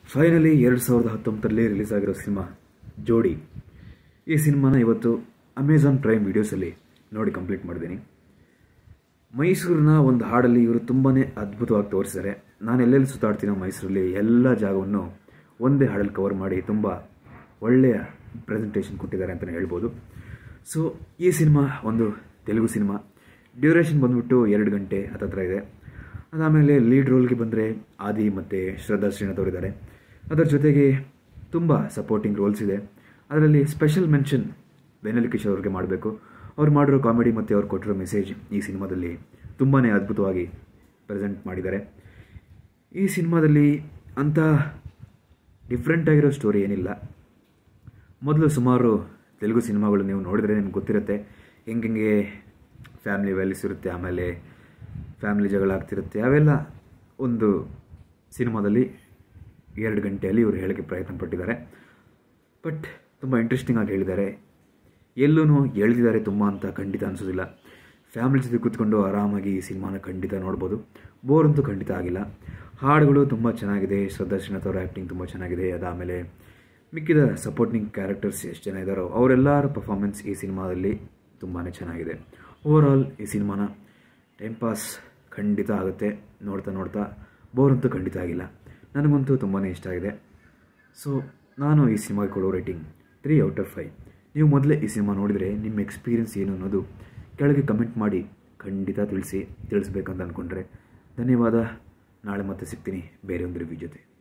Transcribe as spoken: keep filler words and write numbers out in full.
Finally ಎರಡು ಸಾವಿರದ ಹತ್ತೊಂಬತ್ತರಲ್ಲಿ ರಿಲೀಸ್ ಆಗಿರೋ ಸಿನಿಮಾ ಜೋಡಿ. ಈ ಸಿನಿಮಾನ ಇವತ್ತು ಅಮೆಜಾನ್ ಪ್ರೈಮ್ ವಿಡಿಯೋಸಲ್ಲಿ ನೋಡಿ ಕಂಪ್ಲೀಟ್ ಮಾಡಿದ್ದೀನಿ. ಮೈಸೂರಿನ ಒಂದು ಹಾಡಲ್ಲಿ ಇವರು ತುಂಬಾ ಅದ್ಭುತವಾಗಿ ತೋರಿಸಿದ್ದಾರೆ. ನಾನು ಎಲ್ಲೆಲ್ಲಿ ಸುತ್ತಾಡ್ತೀನೋ ಮೈಸೂರಲ್ಲಿ ಎಲ್ಲ ಜಾಗವನ್ನು ಒಂದೇ ಹಾಡಲ್ಲಿ ಕವರ್ ಮಾಡಿ ತುಂಬ ಒಳ್ಳೆಯ ಪ್ರೆಸೆಂಟೇಷನ್ ಕೊಟ್ಟಿದ್ದಾರೆ ಅಂತಲೇ ಹೇಳ್ಬೋದು. ಸೊ ಈ ಸಿನಿಮಾ ಒಂದು ತೆಲುಗು ಸಿನಿಮಾ. ಡ್ಯೂರೇಷನ್ ಬಂದ್ಬಿಟ್ಟು ಎರಡು ಗಂಟೆ ಹತ್ತತ್ರ ಇದೆ. ಅದಾದಮೇಲೆ ಲೀಡ್ ರೋಲ್ಗೆ ಬಂದರೆ ಆದಿ ಮತ್ತು ಶ್ರದ್ಧಾ ಶ್ರೀನಾಥ್ ಅವರಿದ್ದಾರೆ. ಅದರ ಜೊತೆಗೆ ತುಂಬ ಸಪೋರ್ಟಿಂಗ್ ರೋಲ್ಸ್ ಇದೆ. ಅದರಲ್ಲಿ ಸ್ಪೆಷಲ್ ಮೆನ್ಷನ್ ವೆನೆಲ್ ಕಿಶೋರ್ ಅವ್ರಿಗೆ ಮಾಡಬೇಕು. ಅವ್ರು ಮಾಡಿರೋ ಕಾಮಿಡಿ ಮತ್ತು ಅವ್ರು ಕೊಟ್ಟಿರೋ ಮೆಸೇಜ್ ಈ ಸಿನಿಮಾದಲ್ಲಿ ತುಂಬಾ ಅದ್ಭುತವಾಗಿ ಪ್ರೆಸೆಂಟ್ ಮಾಡಿದ್ದಾರೆ. ಈ ಸಿನಿಮಾದಲ್ಲಿ ಅಂಥ ಡಿಫ್ರೆಂಟ್ ಆಗಿರೋ ಸ್ಟೋರಿ ಏನಿಲ್ಲ. ಮೊದಲು ಸುಮಾರು ತೆಲುಗು ಸಿನಿಮಾಗಳು ನೀವು ನೋಡಿದರೆ ನಿಮ್ಗೆ ಗೊತ್ತಿರುತ್ತೆ ಹೆಂಗೆ ಫ್ಯಾಮಿಲಿ ವ್ಯಾಲ್ಯೂಸ್ ಇರುತ್ತೆ, ಆಮೇಲೆ ಫ್ಯಾಮಿಲಿ ಜಗಳ ಆಗ್ತಿರುತ್ತೆ. ಅವೆಲ್ಲ ಒಂದು ಸಿನಿಮಾದಲ್ಲಿ ಎರಡು ಗಂಟೆಯಲ್ಲಿ ಇವರು ಹೇಳೋಕ್ಕೆ ಪ್ರಯತ್ನ ಪಟ್ಟಿದ್ದಾರೆ. ಬಟ್ ತುಂಬ ಇಂಟ್ರೆಸ್ಟಿಂಗ್ ಆಗಿ ಹೇಳಿದ್ದಾರೆ. ಎಲ್ಲೂ ಎಳೆದಿದ್ದಾರೆ ತುಂಬ ಅಂತ ಖಂಡಿತ ಅನಿಸೋದಿಲ್ಲ. ಫ್ಯಾಮಿಲಿ ಜೊತೆ ಕೂತ್ಕೊಂಡು ಆರಾಮಾಗಿ ಈ ಸಿನಿಮಾನ ಖಂಡಿತ ನೋಡ್ಬೋದು. ಬೋರ್ ಅಂತೂ ಖಂಡಿತ ಆಗಿಲ್ಲ. ಹಾಡುಗಳು ತುಂಬ ಚೆನ್ನಾಗಿದೆ. ಶ್ರದ್ಧಾ ಶ್ರೀನಾಥ್ ಅವರ ಆ್ಯಕ್ಟಿಂಗ್ ತುಂಬ ಚೆನ್ನಾಗಿದೆ. ಅದಾದಮೇಲೆ ಮಿಕ್ಕಿದ ಸಪೋರ್ಟಿಂಗ್ ಕ್ಯಾರೆಕ್ಟರ್ಸ್ ಎಷ್ಟು ಜನ ಇದ್ದಾರೋ ಅವರೆಲ್ಲರ ಪರ್ಫಾರ್ಮೆನ್ಸ್ ಈ ಸಿನಿಮಾದಲ್ಲಿ ತುಂಬಾ ಚೆನ್ನಾಗಿದೆ. ಓವರಾಲ್ ಈ ಸಿನಿಮಾನ ಟೈಮ್ ಪಾಸ್ ಖಂಡಿತ ಆಗುತ್ತೆ. ನೋಡ್ತಾ ನೋಡ್ತಾ ಬೋರ್ ಅಂತೂ ಖಂಡಿತ ಆಗಿಲ್ಲ. ನನಗಂತೂ ತುಂಬಾ ಇಷ್ಟ ಆಗಿದೆ. ಸೊ ನಾನು ಈ ಸಿನಿಮಾಗೆ ಕೊಡೋ rating three out of five. ನೀವು ಮೊದಲೇ ಈ ಸಿನಿಮಾ ನೋಡಿದರೆ ನಿಮ್ಮ ಎಕ್ಸ್ಪೀರಿಯನ್ಸ್ ಏನು ಅನ್ನೋದು ಕೆಳಗೆ ಕಮೆಂಟ್ ಮಾಡಿ ಖಂಡಿತ ತಿಳಿಸಿ ತಿಳಿಸ್ಬೇಕಂತ ಅಂದ್ಕೊಂಡ್ರೆ ಧನ್ಯವಾದ. ನಾಳೆ ಮತ್ತೆ ಸಿಗ್ತೀನಿ ಬೇರೆ ಒಂದು ರಿವ್ಯೂ ಜೊತೆ.